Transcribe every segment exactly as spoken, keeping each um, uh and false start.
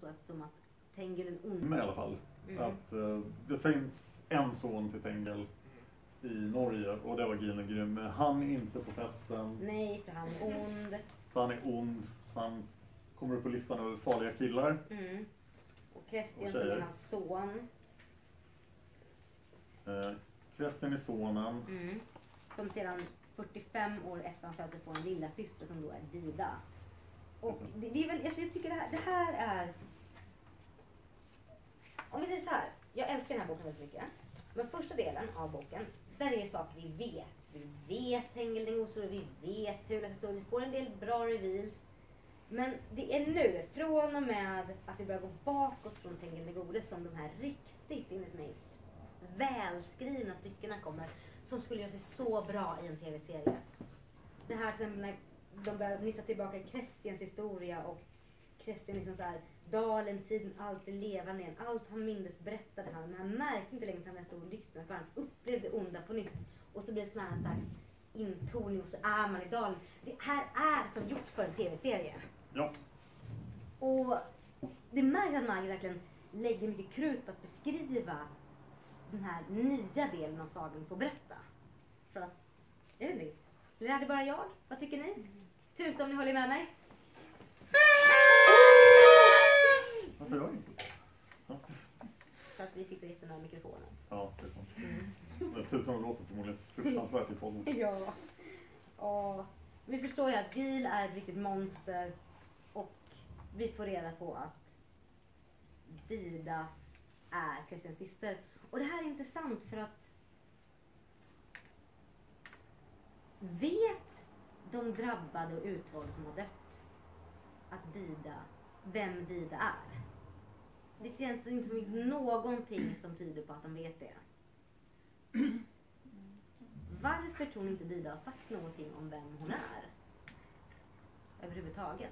så eftersom att Tengil är ond. Men i alla fall, Mm. att uh, det finns en son till Tengil i Norge och det var Ginen Grym. Han är inte på festen. Nej, för han är ond. Så han är ond. Så han kommer upp på listan över farliga killar. Mm. Och Christian Och som tjejer. är hans son. Uh, Christian är sonen. Mm. Som sedan fyrtiofem år efter han föddes får en lilla syster som då är Dida. Och det, det är väl, alltså jag tycker det här, det här är... Om vi säger så här, jag älskar den här boken väldigt mycket. Men första delen av boken, där är saker vi vet. Vi vet Tengil den Gode, vi vet hur det står, vi får en del bra reveals. Men det är nu, från och med att vi börjar gå bakåt från Tengil den Gode, som de här riktigt, enligt mig, välskrivna styckena kommer. Som skulle göra sig så bra i en tv-serie. Det här till exempel när de börjar nyssa tillbaka Christians historia och Christian liksom så här, dalen, tiden, allt är levande igen. Allt han mindes berättade han, men han märkte inte längre att han stod och lyssnade för han upplevde onda på nytt. Och så blir det sån här dags intoning och så är man i dalen. Det här är som gjort för en tv-serie. Ja. Och det märks att Margit verkligen lägger mycket krut på att beskriva den här nya delen av sagan får berätta. För att, jag vet inte. Eller är det bara jag? Vad tycker ni? Tuta om ni håller med mig. Varför jag inte? Ja. Så att vi sitter jättenära mikrofonen. Ja, det är sant. Mm. Tutan låter förmodligen fruktansvärt i podden. Ja. Och vi förstår ju att Gil är ett riktigt monster. Och vi får reda på att Dida är Christians syster. Och det här är intressant för att vet de drabbade och utvalda som har dött att Dida, vem Dida är? Det känns inte som någonting som tyder på att de vet det. Varför tror ni inte Dida har sagt någonting om vem hon är? Överhuvudtaget.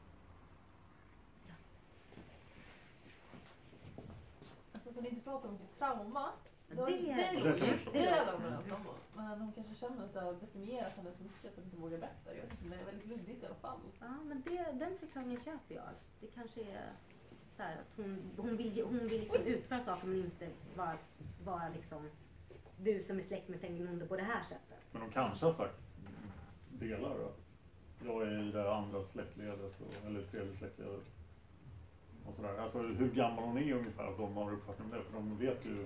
Alltså att hon inte pratar om sitt trauma. Det Då, är- det, det är kan man just förstå. det är de överens om. Men hon kanske känner att det har definierat henne så mycket att hon inte vågar berätta. Jag vet inte, det är väldigt luddigt i alla fall. Ja, men det, den förklaringen köper jag. Det kanske är så här att hon, hon vill, ju- hon vill liksom utföra saker men inte vara, vara liksom du som är släkt med Tengil den Onde på det här sättet. Men de kanske har sagt delar att jag är i det andra släktledet och, eller tredje släktledet. Och sådär. Alltså hur gammal hon är ungefär, att de har uppfattning om det. För de vet ju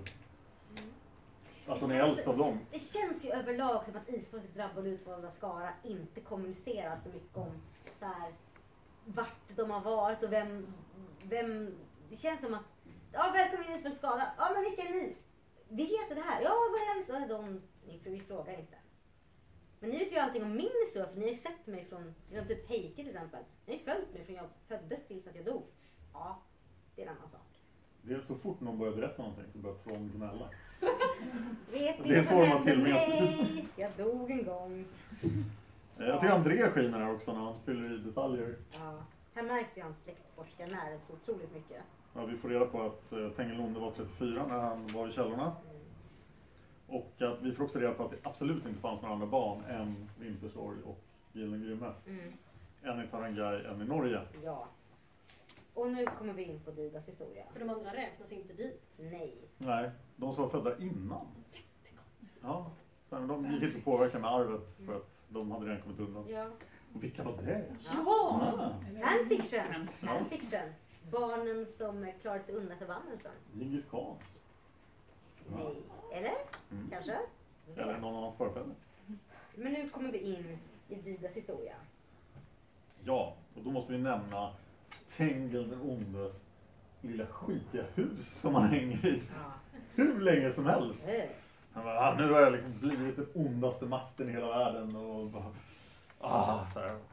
att hon är äldst av dem. Det känns ju överlag som att Isfolkets drabbade utvalda skara inte kommunicerar så mycket om så här, vart de har varit och vem, vem det känns som att ja, välkommen in i Isfolkets skara. Ja, men vilka är ni? Vi heter det här. Ja, vad är det? Så är de, ni, för vi frågar inte. Men ni vet ju allting om min historia för ni har ju sett mig från, liksom typ Heike till exempel. Ni har ju följt mig från jag föddes tills att jag dog. Ja, det är en annan sak. Det är så fort någon börjar berätta någonting så börjar Trond gnälla. Vet ni Det är vad så som de har hände tillbringat mig? Jag dog en gång. Eh, Jag tycker André skiner här också när han fyller i detaljer. Ja, här märks ju hans släktforskare när så otroligt mycket. Ja, vi får reda på att eh, Tengil den Onde var trettiofyra när han var i källorna. Mm. Och att vi får också reda på att det absolut inte fanns några andra barn än Vintersorg och Gil den Grymme. Mm. En i Tarangay, en i Norge. Ja. Och nu kommer vi in på Didas historia. För de andra räknas inte dit. Nej. Nej, de som var födda innan. Ja, sen de gick inte att påverka med arvet för att de hade redan kommit undan. Ja. Och vilka var det? Ja! Ah, Fanfiction! Fanfiction! Barnen som klarade sig undan förbannelsen. Djingis khan. Nej. Eller? Mm. Kanske? Eller någon av hans förfäder. Men nu kommer vi in i Didas historia. Ja, och då måste vi nämna Tengil den Ondes lilla skitiga hus som han hänger i Ja. hur länge som helst. Eh. Han bara, ah, nu har jag liksom blivit den ondaste makten i hela världen och bara, ah, så här.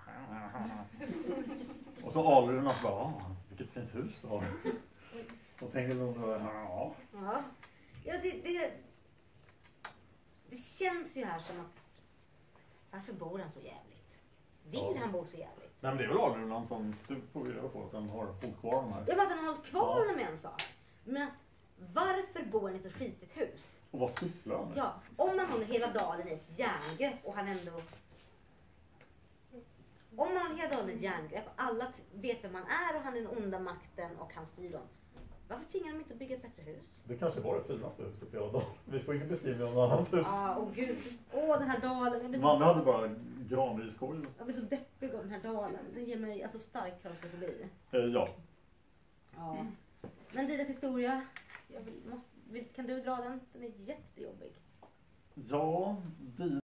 Och så alurarna bara, ah, vilket fint hus du har. Och Tengil den Onde bara, ja. Ja. Ja, det, det, det känns ju här som att varför bor han så jävligt? Vill Ja. han bo så jävligt? Nej men det är väl alurarna som, du får ju reda på att han har hållit kvar de här. Jag bara att han har hållit kvar Ja. honom med en sak. Men att varför bor han i så skitigt hus? Och vad sysslar han med? Ja, om man håller hela dalen i ett järngrepp och han ändå Om Arnhed har ett järngrepp, alla t- vet vem han är och han är den onda makten och han styr dem. Varför tvingar de inte att bygga ett bättre hus? Det kanske var det finaste huset i hela dagen. Vi får ingen beskrivning av något annat hus. Ja, åh gud. Åh, den här dalen. Jag blir De andra så, hade bara granrisskoj. jag blir så deppig av den här dalen. Den ger mig alltså stark klaustrofobi. Eh, ja. Ja. Men Didas historia, jag vill, måste, kan du dra den? Den är jättejobbig. Ja,